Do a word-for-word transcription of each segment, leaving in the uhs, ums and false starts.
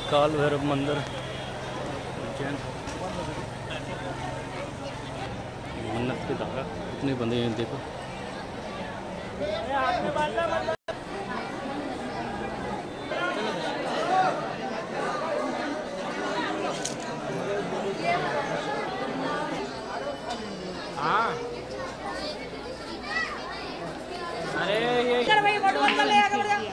काल भैरव मंदिर उज्जैन। मन्नत के धागा कितने बंधे हैं देखो। हाँ अरे ये चल भाई बटवा कर ले आगे बढ़ जा।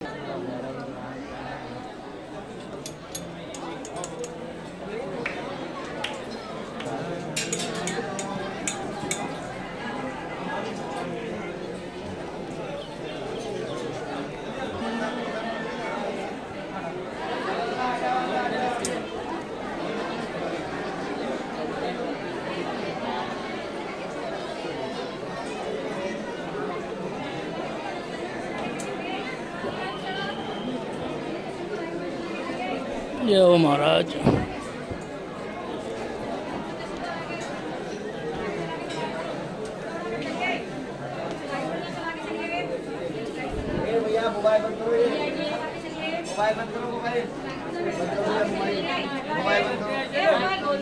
जय हो महाराज। भैया मोबाइल बंद करो, मोबाइल बंद करो, मोबाइल मोबाइल बंद करो।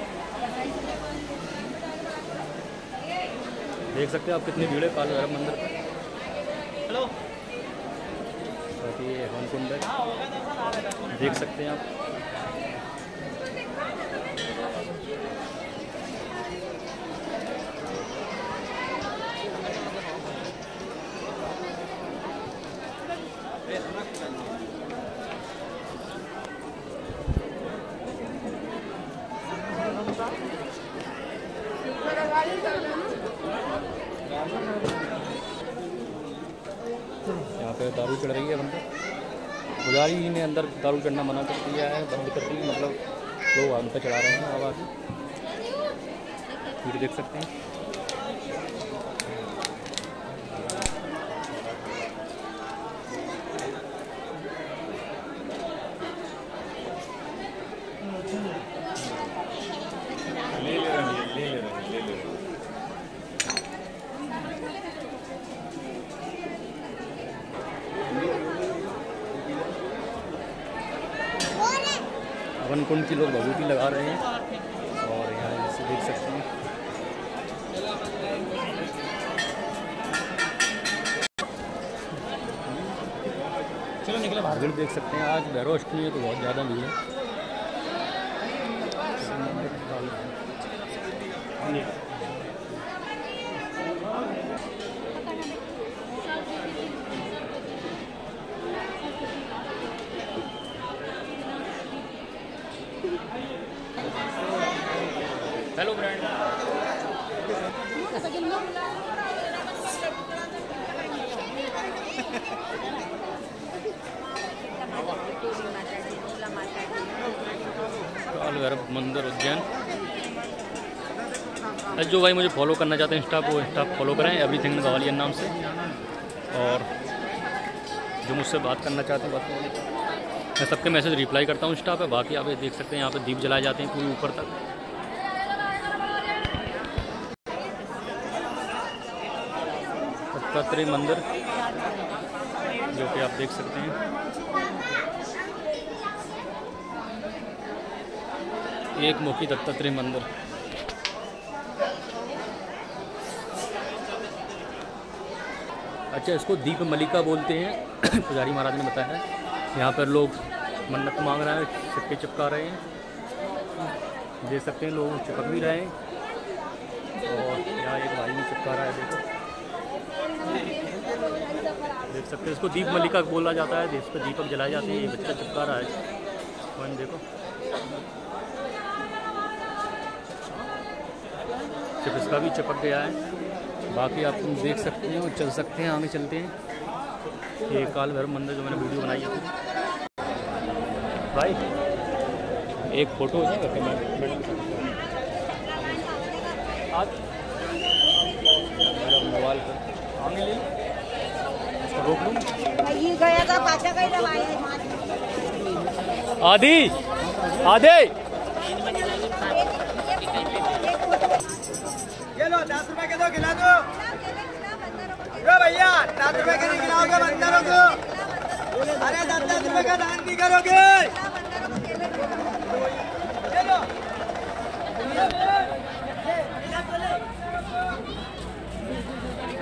देख सकते हैं आप कितनी भीड़ है काल भैरव मंदिर पर। हेलो ये हवन कुंड है, देख सकते हैं आप। यहाँ पे दारू चढ़ रही है बंदर। पुजारी जी ने अंदर दारू चढ़ना मना कर दिया है, बंद कर दी, मतलब लोग आम पे चढ़ा रहे हैं आवाज़। फिर देख सकते हैं ले ले रहे हैं, ले ले रहे हैं, ले ले रहे हैं। हवन कुंड की लोग भभूति लगा रहे हैं और यहाँ जैसे देख सकते हैं चलो निकले बाहर। भीड़ देख सकते हैं, आज भैरव अष्टमी है तो बहुत ज़्यादा भीड़ है। हेलो ब्रांड काल भैरव मंदिर उज्जैन। जो भाई मुझे फॉलो करना चाहते हैं इंस्टा को इंस्टा फॉलो करें, एवरीथिंग गवालियर नाम से। और जो मुझसे बात करना चाहते हैं बात करें, मैं सबके मैसेज रिप्लाई करता हूँ इंस्टा पे। बाकी आप देख सकते हैं यहाँ पे दीप जलाए जाते हैं पूरी ऊपर तक। दत्तात्रेय मंदिर जो कि आप देख सकते हैं, एक मुखी दत्तात्रेय मंदिर। अच्छा, इसको दीप मलिका बोलते हैं, पुजारी महाराज ने बताया है। यहाँ पर लोग मन्नत मांग रहे हैं, सिक्के चिपका रहे हैं, देख सकते हैं लोग चिपक भी रहे हैं। और यहाँ एक भाई भी चिपका रहा है, देखो देख सकते हैं। इसको दीप मलिका बोला जाता है, इस पर दीपक जलाए जाते हैं। ये बच्चा चिपका रहा है, वन देखो सिर्फ इसका भी चिपक गया है। बाकी आप तुम देख सकते हैं और चल सकते हैं, आगे चलते हैं। ये काल भैरव मंदिर जो मैंने वीडियो बनाई है भाई, एक फ़ोटो है मोबाइल पर आगे ले इसको रोक लूँ। गया था पाचा का ही आदि आधे ये लो दस रुपए के दो, खिला दो। यो भैया दस रुपए के नहीं खिलाओगे बंदरों को? अरे दस दस रुपए का दान नहीं करोगे?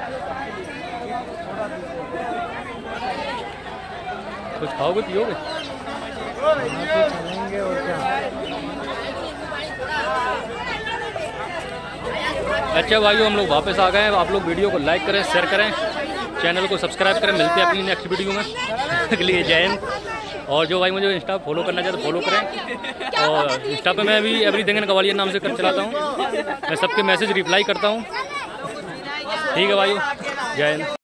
कुछ खाओगे पियोगे? चलेंगे और क्या। अच्छा भाइयों, हम लोग वापस आ गए हैं। आप लोग वीडियो को लाइक करें, शेयर करें, चैनल को सब्सक्राइब करें। मिलते हैं अपनी नेक्स्ट वीडियो में। अगली जय हिंद। और जो भाई मुझे इंस्टा फॉलो करना चाहते तो फॉलो करें। और इंस्टा पे मैं भी एवरीथिंग इन ग्वालियर नाम से कर चलाता हूँ। मैं सबके मैसेज रिप्लाई करता हूँ। ठीक है भाइयों, जय हिंद।